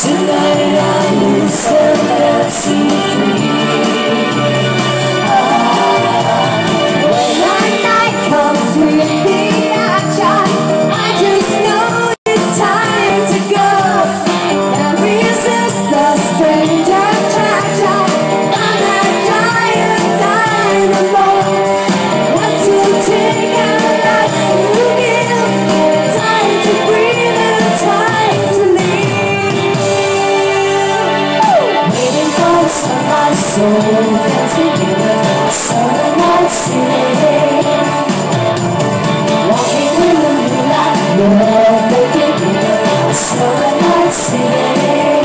Tonight I lose the fancy free. When night comes with the action, I just know it's time to go. Can't resist the strange attraction from that giant dynamo. What to take and what to give, time to breathe and time to live. Waiting for the sunrise, so dancing in the sunlight city. Walking in the moonlight, you're making in the sunlight city.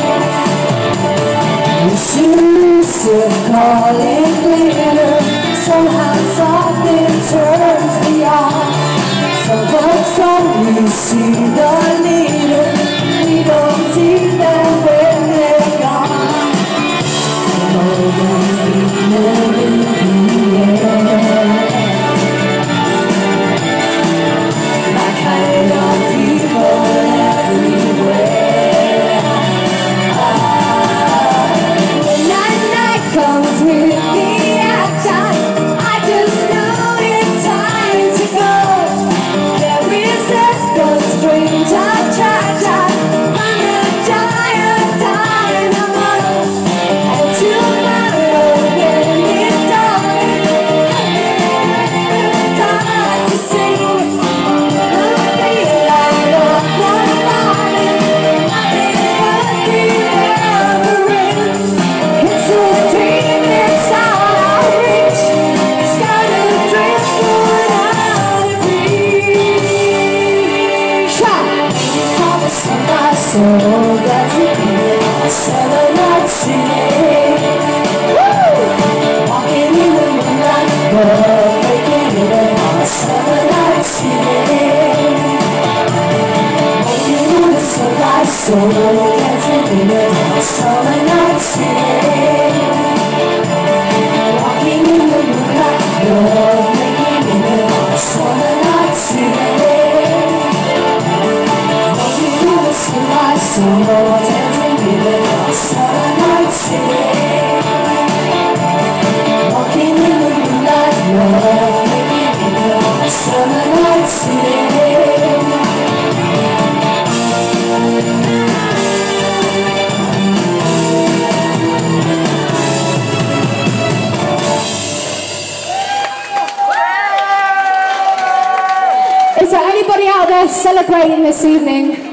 Elusive calling glitter, somehow something turns me on. Some we see the leader, we don't see them when they're gone. My kind of people everywhere. When night comes with the action, I just know it's time to go. Can't resist the strange attraction from the giant dynamo. And tomorrow when it's dark, time to sing. The daylight of one body, nothing's worth remembering. It's a dream, it's out of reach. Started drifting out of reach. For the sunrise, so dancing in the sunlight city. Walking in the moonlight, we're breaking in the sunlight city. Walking in the sunlight, so dancing in the sunlight city. Walking in the moonlight, we're breaking in the sunlight city. Walking in the sunlight, so dancing in the sunlight city. Walking in the moonlight, we're breaking in the sunlight city. Is there anybody out there celebrating this evening?